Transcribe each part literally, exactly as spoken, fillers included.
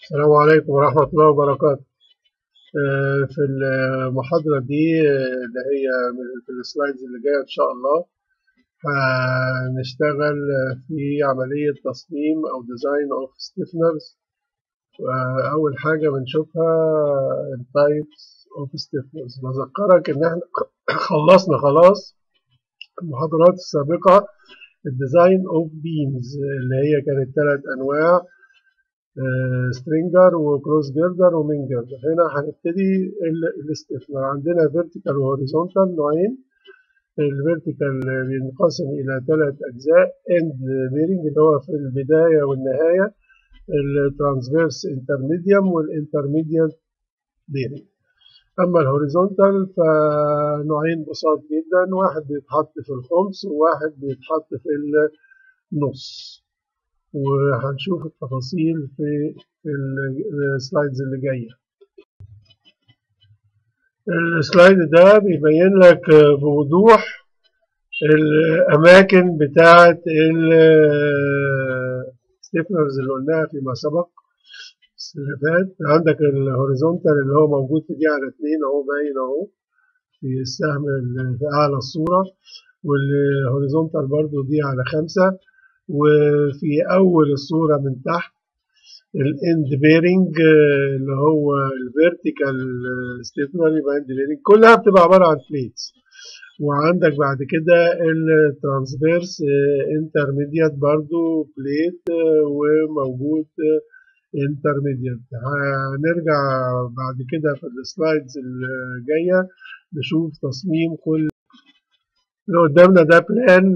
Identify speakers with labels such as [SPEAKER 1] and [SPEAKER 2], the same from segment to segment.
[SPEAKER 1] السلام عليكم ورحمة الله وبركاته. آه، في المحاضرة دي آه، اللي هي من- في السلايدز اللي جاية إن شاء الله هنشتغل آه، في عملية تصميم أو ديزاين أوف ستيفنرز. أول حاجة بنشوفها التايبس أوف ستيفنرز. بذكرك إن إحنا خلصنا خلاص المحاضرات السابقة الديزاين أوف بيمز اللي هي كانت ثلاث أنواع، سترينجر وكروس جيردر ومين جيردر. هنا هنبتدي الاستثمار. عندنا فيرتيكال وهوريزونتال نوعين. الفيرتيكال بينقسم الى ثلاث اجزاء: اند بيرنج اللي هو في البدايه والنهايه، الترانسفيرس انترميديوم والانترميديت بيرنج. اما الهوريزونتال فنوعين بساط جدا، واحد بيتحط في الخمس وواحد بيتحط في النص، وهنشوف التفاصيل في السلايدز اللي جايه. السلايد ده بيبين لك بوضوح الاماكن بتاعه الستيفنرز اللي قلناها فيما سبق اللي فات. عندك الهوريزونتال اللي هو موجود في دي على اتنين اهو، باين اهو في السهم اللي في اعلى الصوره، والهوريزونتال برضو دي على خمسة، وفي اول الصوره من تحت الاند بيرنج اللي هو الفيرتيكال ستيفنر. يبقى اند بيرنج كلها بتبقى عباره عن بليتس. وعندك بعد كده الترانسفيرس انترميديات برضو بليت وموجود انترميديات. هنرجع بعد كده في السلايدز الجايه نشوف تصميم كل اللي قدامنا. ده بلان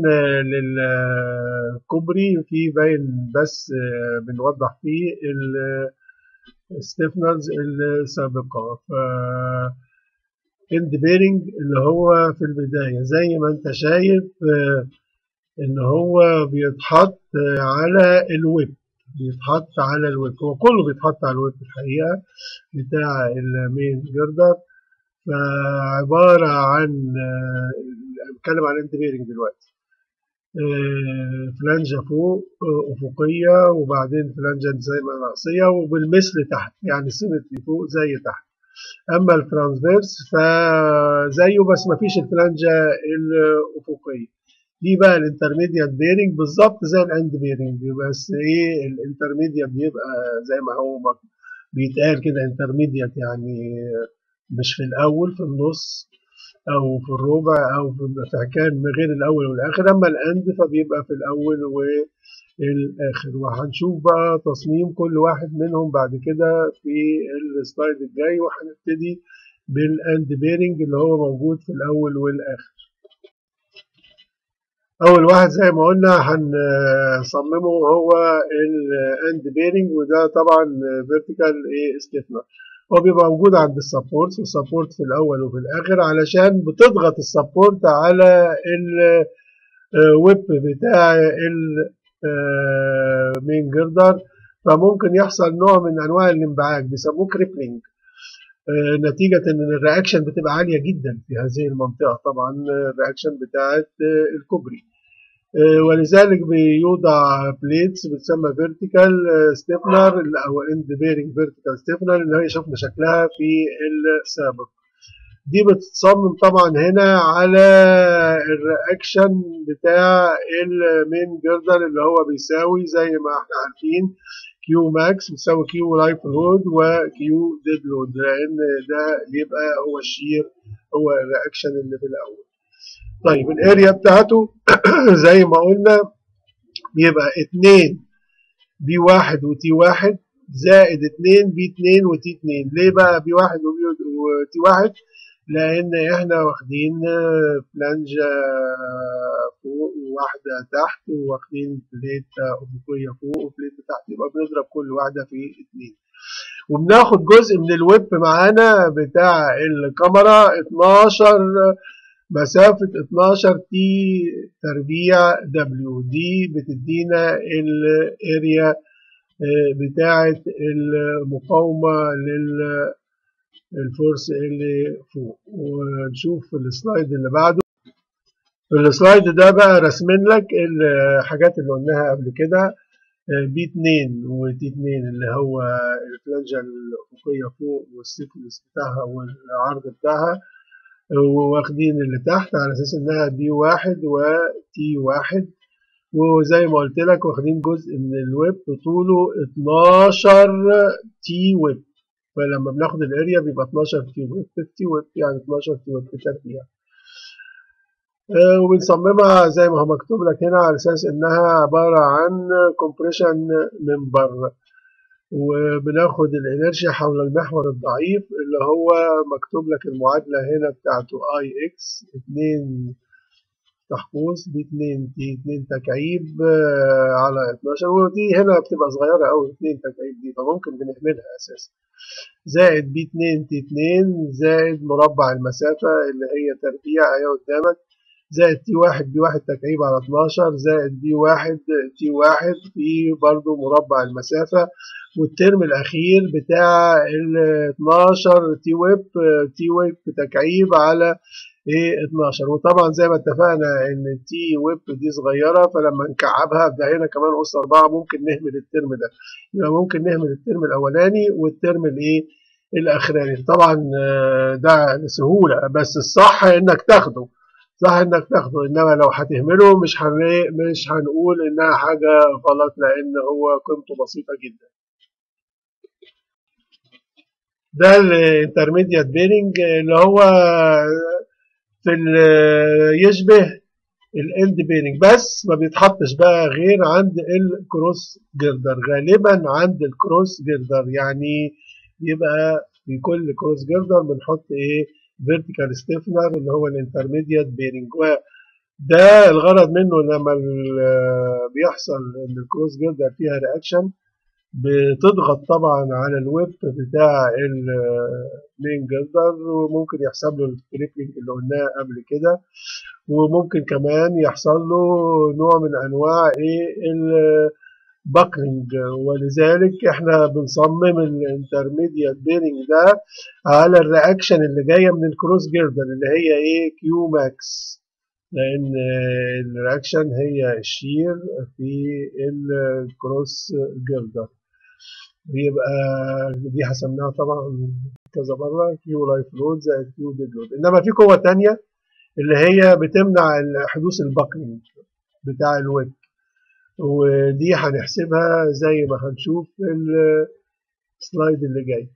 [SPEAKER 1] للكوبري فيه باين، بس بنوضح فيه الستيفنرز السابقة. ف اند بيرنج اللي هو في البداية زي ما انت شايف ان هو بيتحط على الويب، بيتحط على الويب، هو كله بيتحط على الويب الحقيقة بتاع المين جردر. فعبارة عن، بتكلم عن اند بيرنج دلوقتي، فلانجة فوق أفقية، وبعدين فلانجة زي ما رأسية وبالمثل تحت، يعني سيمتري فوق زي تحت. أما الترانسفيرس فزيه بس ما فيش الفلانجة الأفقية. دي بقى الانترميديات بيرنج بالظبط زي الاند بيرنج، بس ايه الانترميديات بيبقى زي ما هو بيتقال كده انترميديات، يعني مش في الأول، في النص او في الربع او في كان غير الاول والاخر. اما الاند فبيبقى في الاول والاخر. وهنشوف بقى تصميم كل واحد منهم بعد كده في السلايد الجاي، وهنبتدي بالاند بيرنج اللي هو موجود في الاول والاخر. اول واحد زي ما قلنا هنصممه هو الاند بيرنج، وده طبعا فيرتيكال ايه ستيفنر. هو بيبقى موجود عند السبورت، والسبورت في الاول وفي الاخر علشان بتضغط السبورت على الويب بتاع المين جردر، فممكن يحصل نوع من انواع الانبعاج بيسموه كريبلينج، نتيجة ان الرياكشن بتبقى عالية جدا في هذه المنطقة، طبعا الرياكشن بتاعت الكوبري. ولذلك بيوضع بليتس بتسمى فيرتيكال ستيفنر او اند بيرنج فيرتيكال ستيفنر اللي هي شفنا شكلها في السابق. دي بتتصمم طبعا هنا على الرياكشن بتاع المين جردر اللي هو بيساوي زي ما احنا عارفين كيو ماكس بتساوي كيو لايف لود وكيو ديد لود، لان ده بيبقى هو الشير، هو الرياكشن اللي في الاول. طيب الاريا بتاعته زي ما قلنا بيبقى اتنين بي واحد وتي واحد زائد اتنين بي اتنين وتي اتنين. ليه بقى بي واحد وتي واحد؟ لان احنا واخدين فلانجة فوق وواحدة تحت، وواخدين بليت افقية فوق وبليت تحت، يبقى بنضرب كل واحدة في اتنين، وبناخد جزء من الويب معانا بتاع الكاميرا اتناشر، مسافة اتناشر تي تربيع دبليو. دي بتدينا الاريا بتاعة المقاومة للفورس اللي فوق. ونشوف في السلايد اللي بعده. في السلايد ده بقى رسمين لك الحاجات اللي قلناها قبل كده. بي اتنين وتي اتنين اللي هو الفلانجة الأفقية فوق والسيكونس بتاعها والعرض بتاعها، واخدين اللي تحت على أساس إنها دي واحد وتي واحد. وزي ما قلت لك واخدين جزء من الويب طوله اتناشر تي ويب، فلما بناخد الاريا بيبقى اتناشر تي ويب، تي ويب يعني اتناشر تي ويب تربيع. وبنصممها زي ما هو مكتوب لك هنا على اساس انها عباره عن كومبريشن ممبر، وبناخد الانرجي حول المحور الضعيف اللي هو مكتوب لك المعادله هنا بتاعته اي اكس اتنين تحقوس بي اتنين تي اتنين تكعيب على اتناشر، ودي هنا بتبقى صغيره قوي اتنين تكعيب دي، فممكن بنهملها اساسا، زائد بي اتنين تي اتنين زائد مربع المسافه اللي هي تربيع اهي قدامك، زائد تي واحد بي واحد تكعيب على اتناشر زائد بي واحد تي واحد في برضو مربع المسافة، والترم الأخير بتاع ال اتناشر تي ويب تي ويب تكعيب على ايه اتناشر. وطبعا زي ما اتفقنا ان التي ويب دي صغيرة، فلما نكعبها ده هنا كمان أس أربعة ممكن نهمل الترم ده، يبقى ممكن نهمل الترم الأولاني والترم الايه الأخراني. طبعا ده لسهولة، بس الصح انك تاخده، صح انك تاخده، انما لو هتهمله مش هن مش هنقول انها حاجه غلط لان هو قيمته بسيطه جدا. ده الانترميديات بيرنج اللي هو في يشبه الاند بيرنج، بس ما بيتحطش بقى غير عند الكروس جردر، غالبا عند الكروس جردر، يعني بيبقى في كل كروس جردر بنحط ايه فيرتيكال ستيفنر اللي هو الانترميديات بيرنج. ده الغرض منه لما بيحصل ان الكروس جردر فيها رياكشن بتضغط طبعا على الويب بتاع المين جردر، وممكن يحصل له الكريبلينج اللي قلناه قبل كده، وممكن كمان يحصل له نوع من انواع ايه الباكلينج. ولذلك احنا بنصمم الانترميديات بيرنج ده على الرياكشن اللي جايه من الكروس جردر اللي هي ايه كيو ماكس، لأن الرياكشن هي الشير في الكروس جردر، بيبقى دي حسبناها طبعا كذا مرة كيو لايف لود زائد كيو ديد لود. إنما في قوة تانية اللي هي بتمنع حدوث الباكلينج بتاع الويب، ودي هنحسبها زي ما هنشوف في السلايد اللي جاي.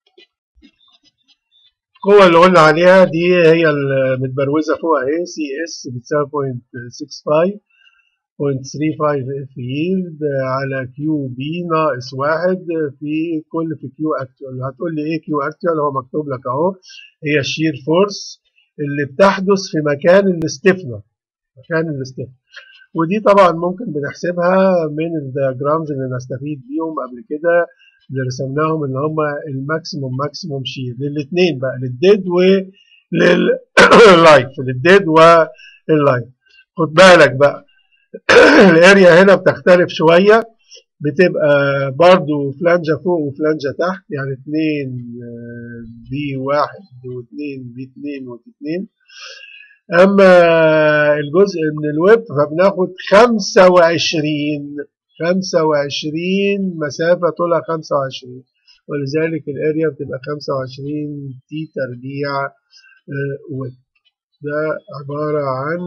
[SPEAKER 1] القوة اللي قلنا عليها دي هي المتبروزة فوق اهي، سي اس بتساوي صفر فاصلة ستة خمسة صفر فاصلة ثلاثة خمسة اف يلد على كيو بي ناقص واحد في كل في كيو اكتوال. هتقول لي ايه كيو اكتوال؟ هو مكتوب لك اهو، هي الشير فورس اللي بتحدث في مكان الاستفنر، مكان الاستفنر. ودي طبعا ممكن بنحسبها من الدياجرامز اللي نستفيد بيهم قبل كده اللي رسمناهم، اللي هم الماكسيموم ماكسيموم شير للاثنين بقى، للديد ولللايف، للديد واللايف. خد بالك بقى الاريا هنا بتختلف شويه، بتبقى برضو فلانجة فوق وفلانجة تحت، يعني اتنين بي واحد واتنين بي اتنين واتنين. اما الجزء من الويب فبناخد خمسة وعشرين خمسة وعشرين مسافة طولها خمسة وعشرين، ولذلك الاريا بتبقى خمسة وعشرين تي تربيع ويب. ده عبارة عن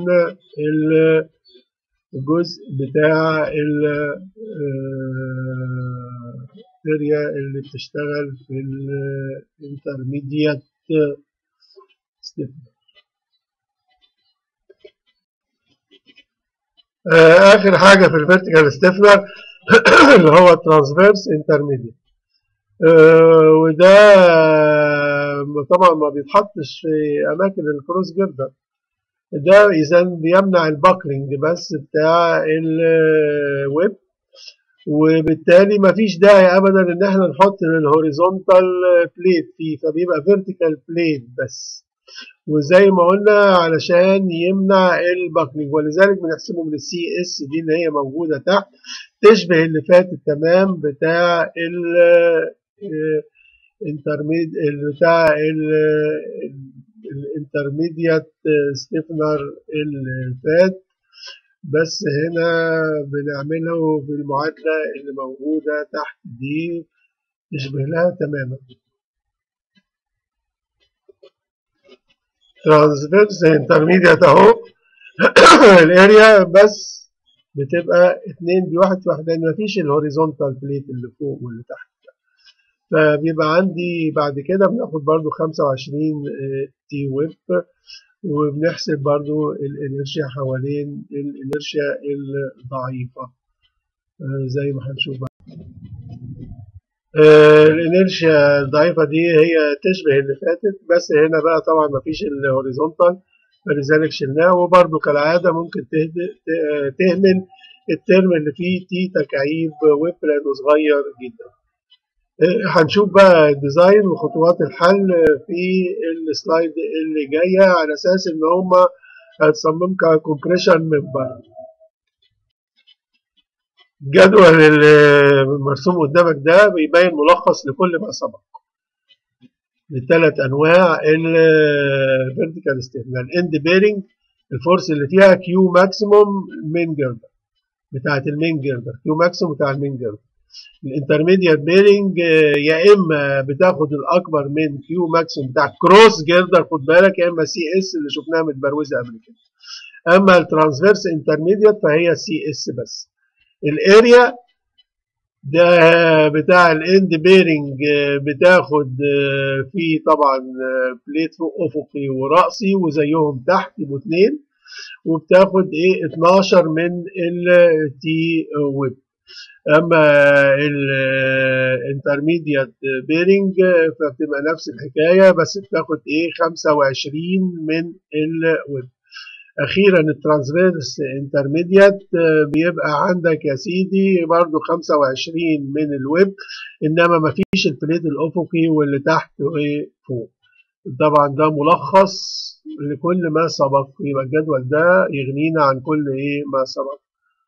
[SPEAKER 1] الجزء بتاع الاريا اللي بتشتغل في الانترميديات ستيب. اخر حاجه في الفيرتيكال ستيفنر اللي هو ترانسفيرس انترميديت، وده طبعا ما بيتحطش في اماكن الكروس جردر، ده اذا بيمنع الباكلينج بس بتاع الويب، وبالتالي ما فيش داعي ابدا ان احنا نحط الهوريزونتال بليت فيه، فبيبقى فيرتيكال بليت بس، وزي ما قلنا علشان يمنع الباكلينج، ولذلك بنحسبه من السي اس دي اللي هي موجوده تحت، تشبه اللي فاتت تمام بتاع ال انترميد بتاع الانترميديات ستيفنر اللي فات. بس هنا بنعمله في المعادلة اللي موجودة تحت دي تشبه لها تماما. ترانسفيرس انترميديات اهو الاريا بس بتبقى اتنين بي واحد في واحد لان مفيش الهوريزونتال بليت اللي فوق واللي تحت، فبيبقى عندي بعد كده بناخد برضو خمسة وعشرين تي ويب وبنحسب برضو الانرشيا حوالين الانرشيا الضعيفة زي ما هنشوف بقى. الانرشيا الضعيفة دي هي تشبه اللي فاتت، بس هنا بقى طبعا مفيش الهوريزونتال فلذلك شلناه، وبرضو كالعادة ممكن تهمل الترم اللي فيه تي تكعيب ويب لانه صغير جدا. هنشوف بقى الديزاين وخطوات الحل في السلايد اللي جايه على اساس ان هما هتصمم ككومبريشن ممبر. الجدول المرسوم قدامك ده بيبين ملخص لكل ما سبق للثلاث انواع الفيرتيكال ستيرنال. الاند بيرنج الفورس اللي فيها كيو ماكسيموم مين جردر بتاعت المين جردر، كيو ماكسيموم بتاع المين جردر. الانترميديات بيرنج يا اما بتاخد الاكبر من كيو ماكسيموم بتاع كروس جردر خد بالك، يا اما سي اس اللي شفناها متبروزه قبل كده. اما الترانسفيرس انترميديات فهي سي اس بس. الاريا ده بتاع الاند بيرنج بتاخد فيه طبعا بليت فوق افقي وراسي وزيهم تحت يبقوا اتنين، وبتاخد ايه اتناشر من التي ويب. اما الانترميديات بيرنج فبتبقى نفس الحكايه بس بتاخد ايه خمسة وعشرين من الويب. اخيرا الترانسفيرس انترميديات بيبقى عندك يا سيدي برضو خمسة وعشرين من الويب، انما ما فيش البليت الافقي واللي تحت وفوق. طبعا ده ملخص لكل ما سبق، يبقى الجدول ده يغنينا عن كل ايه ما سبق.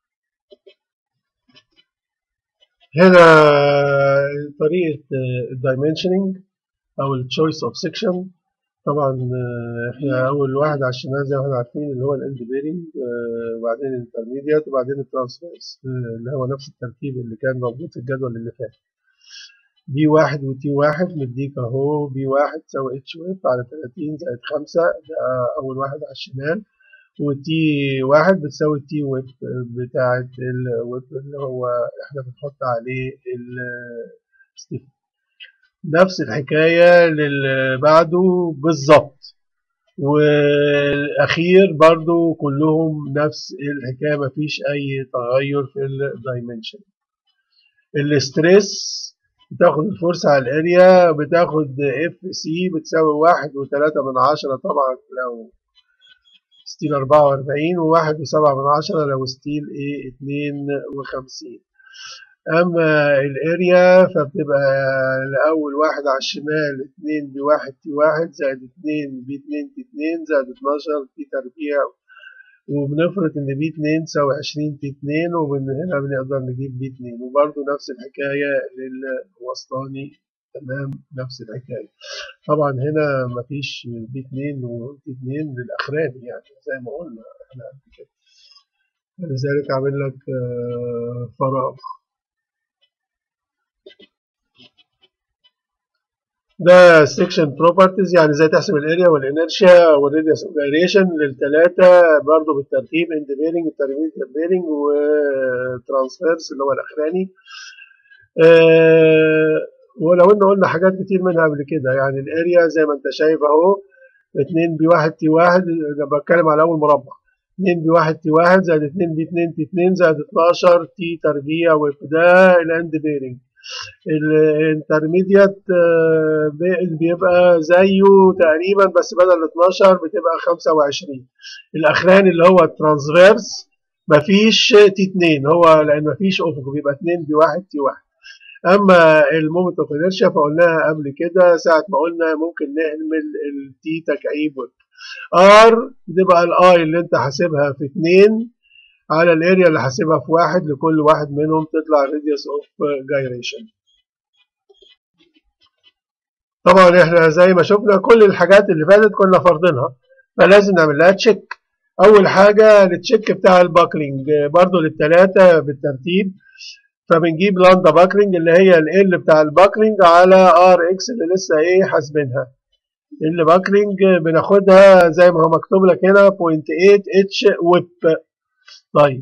[SPEAKER 1] هنا طريقة الدايمنشننج أو التشويس أوف سيكشن. طبعا احنا أول واحد على الشمال زي ما احنا عارفين اللي هو الإند بيرنج، وبعدين الانترميديات وبعدين الترانسفيرس اللي هو نفس الترتيب اللي كان موجود في الجدول اللي فات. بي واحد وتي واحد مديك أهو بي واحد تساوي اتش ويب على تلاتين زائد خمسة، ده أول واحد على الشمال، وتي واحد بتساوي تي ويب بتاعت الويب اللي هو احنا بنحط عليه الستيف. نفس الحكاية للي بعده بالظبط، والأخير برضو كلهم نفس الحكاية مفيش أي تغير في الدايمنشن. الاستريس بتاخد الفرصة على الاريا بتاخد اف سي بتساوي واحد وتلاتة من عشرة طبعا لو ستيل أربعة وأربعين، وواحد وسبعة من عشرة لو ستيل ايه اتنين وخمسين. اما الاريا فبتبقى الاول واحد على الشمال اتنين بي واحد تي واحد زائد اتنين بي اتنين تي اتنين زائد اتناشر تي تربيع، وبنفرض ان بي اتنين تساوي عشرين تي اتنين، ومن هنا بنقدر نجيب بي اتنين، وبرده نفس الحكاية للوسطاني تمام نفس الحكاية. طبعا هنا مفيش بي اتنين وتي اتنين للاخراني يعني زي ما قلنا احنا قبل كده، لذلك عامل لك فراغ. ده سيكشن بروبرتيز يعني ازاي تحسب الاريا والانرشيا والراديوس اوف جايريشن للثلاثه برضه بالترتيب، اند بيرنج انترميديت بيرنج وترانسفيرس اللي هو الاخراني. أه ولو ان قلنا حاجات كتير منها قبل كده، يعني الاريا زي ما انت شايف اهو اتنين بي واحد تي واحد، انا بتكلم على اول مربع، اتنين بي واحد تي واحد زائد اتنين بي اتنين تي اتنين زائد اتناشر تي تربيع، وده الاند بيرنج. الانترميديات بيبقى زيه تقريبا بس بدل اتناشر بتبقى خمسة وعشرين. الاخراني اللي هو الترانسفيرس مفيش تي اتنين هو لان مفيش افق بيبقى اتنين بي واحد تي واحد. اما المومنت اوف انرشيا فقلناها قبل كده ساعه ما قلنا ممكن نعمل التي تكعيب ار بتبقى الاي اللي انت حاسبها في اتنين على الاريا اللي حاسبها في واحد، لكل واحد منهم تطلع راديوس اوف جايريشن. طبعا احنا زي ما شفنا كل الحاجات اللي فاتت كنا فرضينها فلازم نعمل لها تشيك. اول حاجه التشيك بتاع الباكلينج برضو للثلاثه بالترتيب. فبنجيب لاندا باكلينج اللي هي ال بتاع الباكلينج على ار اكس اللي لسه ايه حاسبينها. ال باكلينج بناخدها زي ما هو مكتوب لك هنا صفر فاصلة تمانية اتش ويب. طيب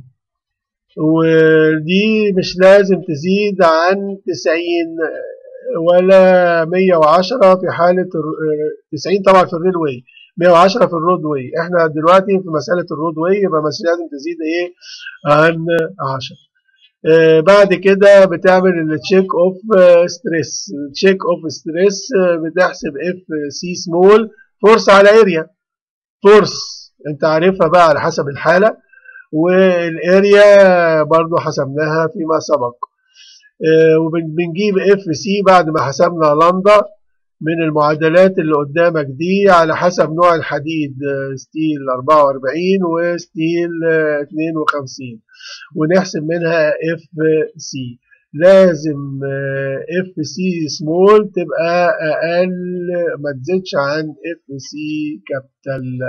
[SPEAKER 1] ودي مش لازم تزيد عن تسعين ولا مية وعشرة في حالة تسعين طبعا في الريل واي، مية وعشرة في الرود واي. احنا دلوقتي في مسألة الرود واي يبقى مش لازم تزيد ايه عن عشرة. آه بعد كده بتعمل التشيك اوف ستريس. التشيك اوف ستريس بتحسب اف سي سمول فورس على اريا. فورس انت عارفها بقى على حسب الحالة، والاريا برضو حسبناها فيما سبق. آه وبنجيب اف سي بعد ما حسبنا لندا من المعادلات اللي قدامك دي على حسب نوع الحديد، ستيل أربعة وأربعين وستيل اتنين وخمسين، ونحسب منها اف سي. لازم اف سي سمول تبقى اقل ما تزيدش عن اف سي كابيتال.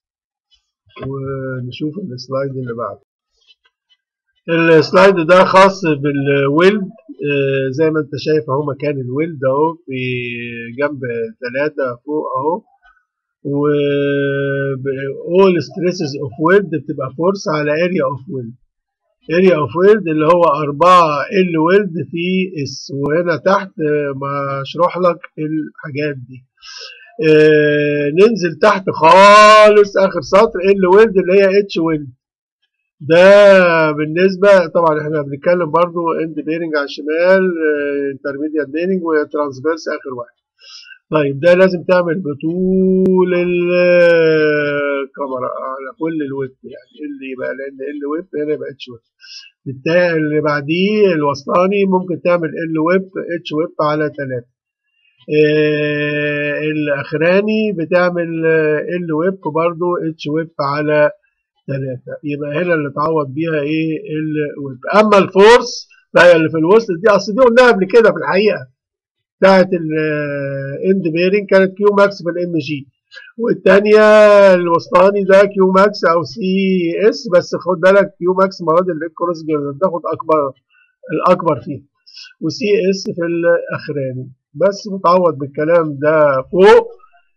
[SPEAKER 1] ونشوف السلايد اللي بعده. السلايد ده خاص بالويلد. زي ما انت شايف اهو مكان الويلد اهو في جنب ثلاثة فوق اهو. و all stresses of wind بتبقى فورس على area of wind. area of wind اللي هو أربعة ال ويلد في اس، وهنا تحت مشروح لك الحاجات دي. اه ننزل تحت خالص اخر سطر ال ويلد اللي هي اتش ويلد. ده بالنسبة طبعا احنا بنتكلم برضو اند بيرنج على الشمال، انترميديات بيرنج وترانسفيرس اخر واحد. طيب ده لازم تعمل بطول الكاميرا على كل الويب، يعني اللي يبقى لان ال ويب هنا يبقى اتش ويب. بالتالي اللي بعديه الوسطاني ممكن تعمل ال ويب اتش ويب على ثلاثة. اه الاخراني بتعمل ال ويب برضو اتش ويب على ثلاثة. يبقى هنا اللي تعوض بيها ايه الويب. اما الفورس فهي اللي في الوسط دي، اصل دي قلناها قبل كده في الحقيقه بتاعت الاند بيرنج كانت كيو ماكس في الام جي، والثانيه الوسطاني ده كيو ماكس او سي اس، بس خد بالك كيو ماكس المره دي الكروس بتاخد اكبر الاكبر فيه، وسي اس في الاخراني. بس متعوض بالكلام ده فوق.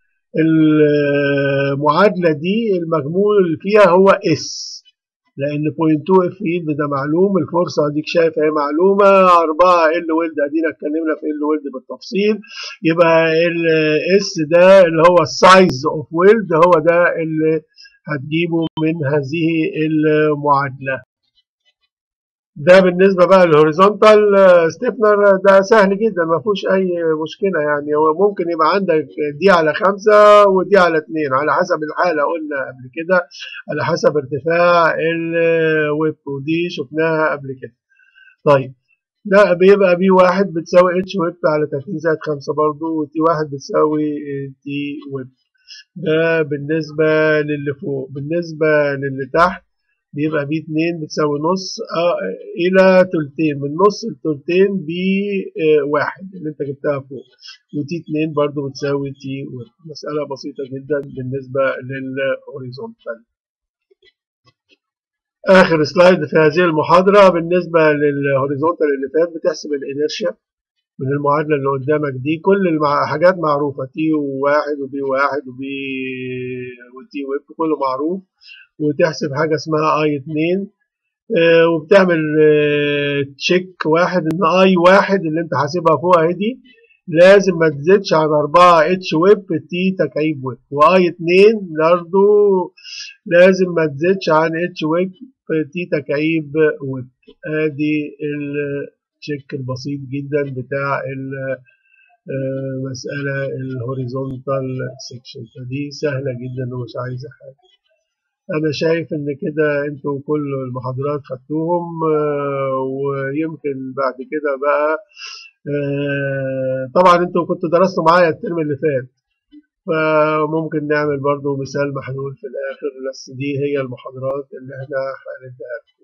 [SPEAKER 1] المعادلة دي المجمول فيها هو اس، لأن صفر فاصلة اتنين اف يلد ده معلوم، الفرصة اديك شايف هي معلومة، أربعة ال ويلد ادينا اتكلمنا في ال ويلد بالتفصيل. يبقى الاس ده اللي هو السايز اوف ويلد هو ده اللي هتجيبه من هذه المعادلة. ده بالنسبة بقى للهوريزونتال ستيفنر ده سهل جدا ما فيهوش أي مشكلة. يعني هو ممكن يبقى عندك دي على خمسة ودي على اتنين على حسب الحالة، قلنا قبل كده على حسب ارتفاع الويب، ودي شفناها قبل كده. طيب ده بيبقى بي واحد بتساوي اتش ويب على تلاتين زائد خمسة برضو، وتي واحد بتساوي تي ويب. ده بالنسبة للي فوق. بالنسبة للي تحت بيبقى بي اتنين بتساوي نص آه الى تلتين، من نص لتلتين بي آه واحد اللي انت جبتها فوق، وتي اتنين برضو بتساوي تي ويب. مسألة بسيطة جدا بالنسبة للهوريزونتال. اخر سلايد في هذه المحاضرة بالنسبة للهوريزونتال اللي فات بتحسب الانيرشيا من المعادلة اللي قدامك دي. كل الحاجات معروفة، تي واحد وبي واحد وبي وتي ويب كله معروف. وتحسب حاجة اسمها اي اتنين، آه وبتعمل آه تشيك واحد ان اي واحد اللي انت حاسبها فوق اهي دي لازم ما تزيدش عن أربعة اتش ويب تي تكعيب ويب، واي اتنين برضه لازم ما تزيدش عن اتش ويب تي تكعيب ويب. ادي التشيك البسيط جدا بتاع المسألة الهوريزونتال سيكشن. فدي سهلة جدا ومش عايزة حاجة. أنا شايف إن كده أنتوا كل المحاضرات خدتوهم، ويمكن بعد كده بقى طبعا أنتوا كنتوا درستوا معايا الترم اللي فات، فممكن نعمل برضو مثال محلول في الآخر، بس دي هي المحاضرات اللي احنا هنديها.